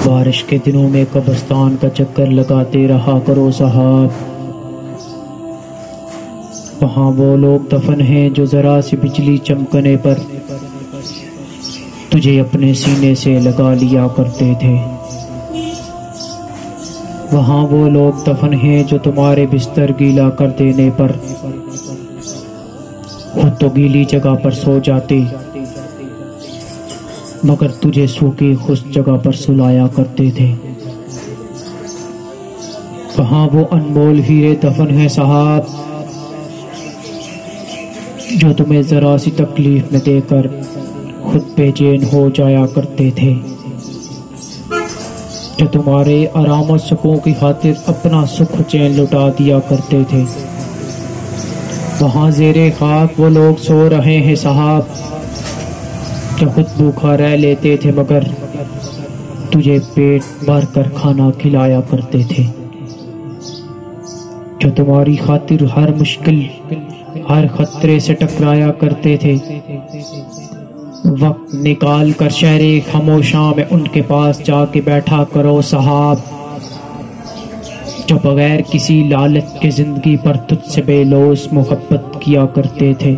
بارش کے دنوں میں قبرستان کا چکر لگاتے رہا کرو صاحب، وہاں وہ لوگ دفن ہیں جو ذرا سی بجلی چمکنے پر تجھے اپنے سینے سے لگا لیا کرتے تھے۔ وہاں وہ لوگ دفن ہیں جو تمہارے بستر گیلا کر دینے پر خود تو گیلی جگہ پر سو جاتے مگر تجھے سوکھی خشک جگہ پر سلایا کرتے تھے۔ وہاں وہ انمول ہیرے دفن ہیں صاحب جو تمہیں ذرا سی تکلیف میں دے کر خود بے چین ہو جایا کرتے تھے، جو تمہارے آرام و سکون کی خاطر اپنا سکھ چین لٹا دیا کرتے تھے۔ وہاں زیر خاک وہ لوگ سو رہے ہیں صاحب جو خود بھوکا رہ لیتے تھے مگر تجھے پیٹ بھر کر کھانا کھلایا کرتے تھے، جو تمہاری خاطر ہر مشکل ہر خطرے سے ٹکرایا کرتے تھے۔ وقت نکال کر شہر خاموشاں میں ان کے پاس جا کے بیٹھا کرو صاحب جو بغیر کسی لالچ کے زندگی پر تجھ سے بے لوث محبت کیا کرتے تھے۔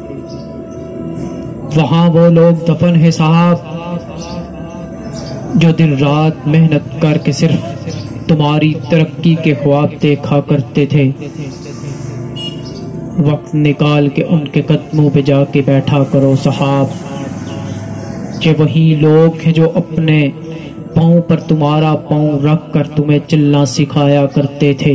وہاں وہ لوگ دفن ہیں صاحب جو دن رات محنت کر کے صرف تمہاری ترقی کے خواب دیکھا کرتے تھے۔ وقت نکال کے ان کے قدموں پہ جا کے بیٹھا کرو صاحب، کہ وہی لوگ ہیں جو اپنے پاؤں پر تمہارا پاؤں رکھ کر تمہیں چلنا سکھایا کرتے تھے۔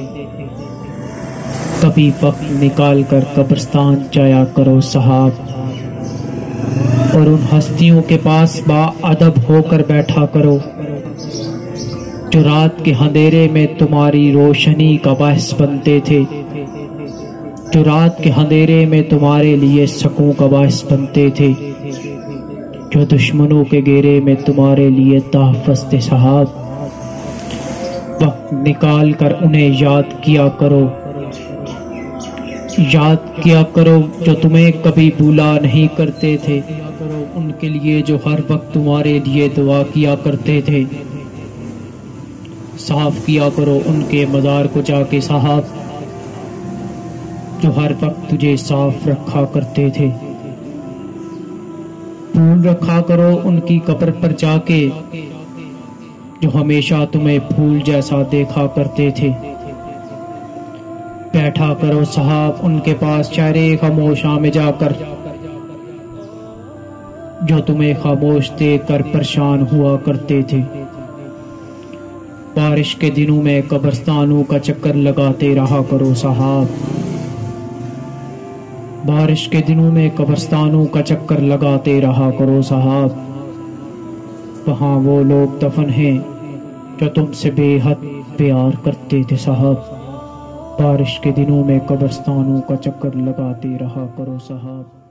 کبھی وقت نکال کر قبرستان جایا کرو صاحب اور ان ہستیوں کے پاس با ادب ہو کر بیٹھا کرو جو رات کے اندھیرے میں تمہاری روشنی کا باعث بنتے تھے، جو رات کے اندھیرے میں تمہارے لیے سکون کا باعث بنتے تھے، جو دشمنوں کے گھیرے میں تمہارے لیے تحفظ تھے صاحب۔ وقت نکال کر انہیں یاد کیا کرو جو تمہیں کبھی بھولا نہیں کرتے تھے، ان کے لیے جو ہر وقت تمہارے لیے دعا کیا کرتے تھے۔ صاف کیا کرو ان کے مزار کو جا کے صاحب جو ہر وقت تجھے صاف رکھا کرتے تھے۔ پھول رکھا کرو ان کی قبر پر جا کے جو ہمیشہ تمہیں پھول جیسا دیکھا کرتے تھے۔ بیٹھا کرو صاحب ان کے پاس شہر خاموشاں میں جا کر جو تمہیں خاموش دیکھ کر پریشان ہوا کرتے تھے۔ بارش کے دنوں میں قبرستانوں کا چکر لگاتے رہا کرو صاحب، بارش کے دنوں میں قبرستانوں کا چکر لگاتے رہا کرو صاحب، وہاں وہ لوگ دفن ہیں جو تم سے بے حد پیار کرتے تھے صاحب۔ بارش کے دنوں میں قبرستانوں کا چکر لگاتے رہا کرو صاحب۔